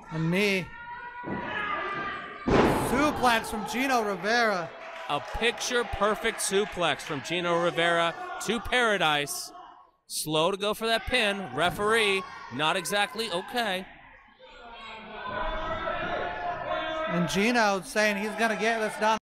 A knee. Suplex from Gino Rivera. A picture-perfect suplex from Gino Rivera to Paradise. Slow to go for that pin. Referee, not exactly okay. And Gino saying he's going to get this done.